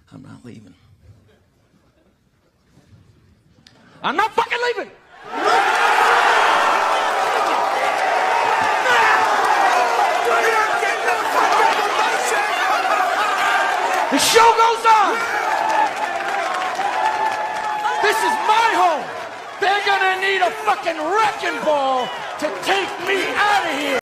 I'm not leaving. I'm not fucking leaving. The show goes on. This is my home. They're gonna need a fucking wrecking ball to take me out of here.